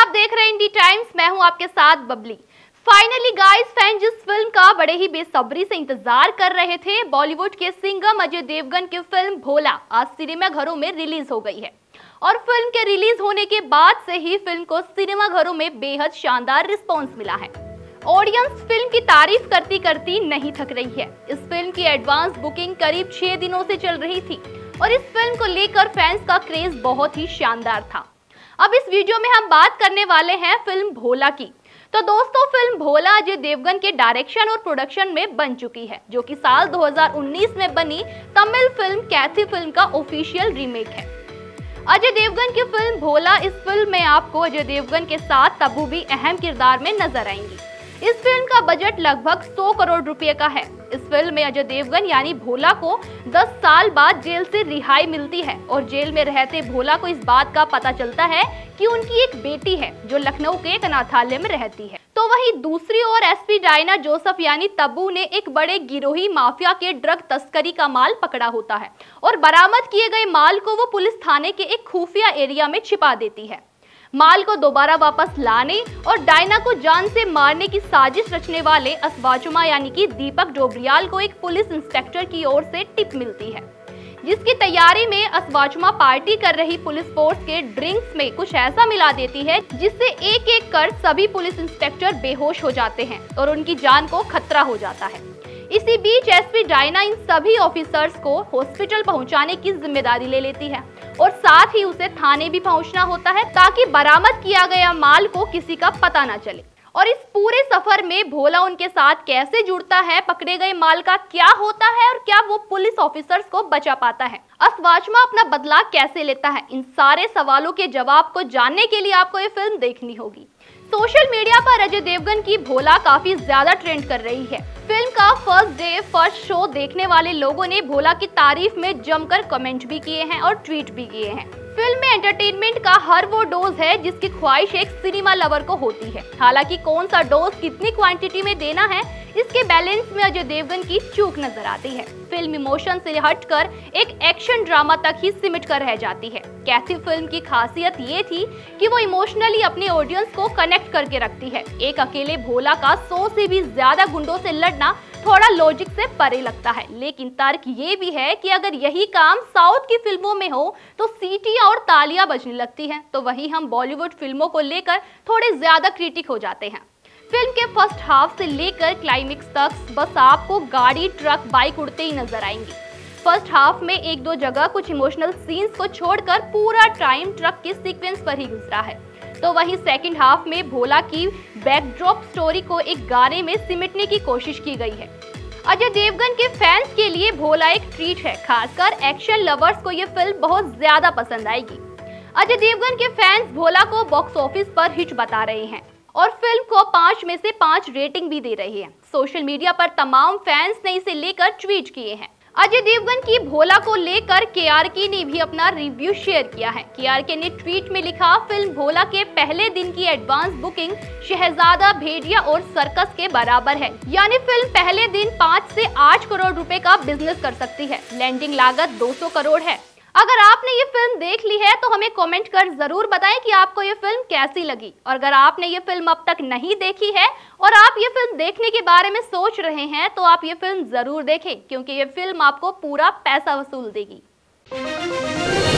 देख रहे हैं इंडी टाइम्स। मैं हूं आपके साथ बबली। फाइनली गाइस, फैन जिस फिल्म का बड़े ही बेसब्री से इंतजार कर रहे थे, बॉलीवुड के सिंघम अजय देवगन की फिल्म भोला आज सिनेमाघरों में रिलीज हो गई है। और फिल्म के रिलीज होने के बाद से ही फिल्म को सिनेमाघरों में बेहद शानदार रिस्पॉन्स मिला है। ऑडियंस फिल्म की तारीफ करती करती नहीं थक रही है। इस फिल्म की एडवांस बुकिंग करीब 6 दिनों से चल रही थी और इस फिल्म को लेकर फैंस का क्रेज बहुत ही शानदार था। अब इस वीडियो में हम बात करने वाले हैं फिल्म भोला की। तो दोस्तों, फिल्म भोला अजय देवगन के डायरेक्शन और प्रोडक्शन में बन चुकी है, जो कि साल 2019 में बनी तमिल फिल्म कैथी फिल्म का ऑफिशियल रीमेक है। अजय देवगन की फिल्म भोला, इस फिल्म में आपको अजय देवगन के साथ तब्बू भी अहम किरदार में नजर आएंगी। इस फिल्म का बजट लगभग 100 करोड़ रुपए का है। इस फिल्म में अजय देवगन यानी भोला को 10 साल बाद जेल से रिहाई मिलती है और जेल में रहते भोला को इस बात का पता चलता है कि उनकी एक बेटी है जो लखनऊ के एक अनाथालय में रहती है। तो वहीं दूसरी ओर एसपी डायना जोसेफ यानी तब्बू ने एक बड़े गिरोही माफिया के ड्रग तस्करी का माल पकड़ा होता है और बरामद किए गए माल को वो पुलिस थाने के एक खुफिया एरिया में छिपा देती है। माल को दोबारा वापस लाने और डायना को जान से मारने की साजिश रचने वाले अस्वाचुमा यानी कि दीपक डोबरियाल को एक पुलिस इंस्पेक्टर की ओर से टिप मिलती है, जिसकी तैयारी में अस्वाचुमा पार्टी कर रही पुलिस फोर्स के ड्रिंक्स में कुछ ऐसा मिला देती है जिससे एक एक कर सभी पुलिस इंस्पेक्टर बेहोश हो जाते हैं और उनकी जान को खतरा हो जाता है। इसी बीच एसपी डायना इन सभी ऑफिसर्स को हॉस्पिटल पहुंचाने की जिम्मेदारी ले लेती है और साथ ही उसे थाने भी पहुंचना होता है ताकि बरामद किया गया माल को किसी का पता न चले। और इस पूरे सफर में भोला उनके साथ कैसे जुड़ता है, पकड़े गए माल का क्या होता है और क्या वो पुलिस ऑफिसर्स को बचा पाता है, अस्वाचुमा अपना बदला कैसे लेता है, इन सारे सवालों के जवाब को जानने के लिए आपको ये फिल्म देखनी होगी। सोशल मीडिया पर अजय देवगन की भोला काफी ज्यादा ट्रेंड कर रही है। फिल्म का फर्स्ट डे फर्स्ट शो देखने वाले लोगों ने भोला की तारीफ में जमकर कमेंट भी किए हैं और ट्वीट भी किए हैं। फिल्म में एंटरटेनमेंट का हर वो डोज है जिसकी ख्वाहिश एक सिनेमा लवर को होती है। हालांकि कौन सा डोज कितनी क्वांटिटी में देना है, इसके बैलेंस में अजय देवगन की चूक नजर आती है। फिल्म इमोशन से हटकर एक एक्शन ड्रामा तक ही सिमट कर रह जाती है। कैथी फिल्म की खासियत ये थी कि वो इमोशनली अपने ऑडियंस को कनेक्ट करके रखती है। एक अकेले भोला का 100 से भी ज्यादा गुंडों से लड़ना थोड़ा लॉजिक से परे लगता है, लेकिन तर्क ये भी है कि अगर यही काम साउथ की फिल्मों में हो तो सीटियां और तालियां बजने लगती हैं, तो वही हम बॉलीवुड फिल्मों को लेकर थोड़े ज्यादा क्रिटिक हो जाते हैं। फिल्म के फर्स्ट हाफ से लेकर क्लाइमेक्स तक बस आपको गाड़ी, ट्रक, बाइक उड़ते ही नजर आएंगी। फर्स्ट हाफ में एक दो जगह कुछ इमोशनल सीन्स को छोड़कर पूरा टाइम ट्रक के सीक्वेंस पर ही गुजरा है। तो वहीं सेकंड हाफ में भोला की बैकड्रॉप स्टोरी को एक गाने में सिमटने की कोशिश की गई है। अजय देवगन के फैंस के लिए भोला एक ट्रीट है, खासकर एक्शन लवर्स को ये फिल्म बहुत ज्यादा पसंद आएगी। अजय देवगन के फैंस भोला को बॉक्स ऑफिस पर हिट बता रहे हैं और फिल्म को 5 में से 5 रेटिंग भी दे रहे हैं। सोशल मीडिया पर तमाम फैंस ने इसे लेकर ट्वीट किए हैं। अजय देवगन की भोला को लेकर केआरके ने भी अपना रिव्यू शेयर किया है। केआरके ने ट्वीट में लिखा, फिल्म भोला के पहले दिन की एडवांस बुकिंग शहजादा, भेड़िया और सर्कस के बराबर है, यानी फिल्म पहले दिन 5 से 8 करोड़ रुपए का बिजनेस कर सकती है। लैंडिंग लागत 200 करोड़ है। अगर आपने ये फिल्म देख ली है तो हमें कमेंट कर जरूर बताएं कि आपको ये फिल्म कैसी लगी। और अगर आपने ये फिल्म अब तक नहीं देखी है और आप ये फिल्म देखने के बारे में सोच रहे हैं तो आप ये फिल्म जरूर देखें, क्योंकि ये फिल्म आपको पूरा पैसा वसूल देगी।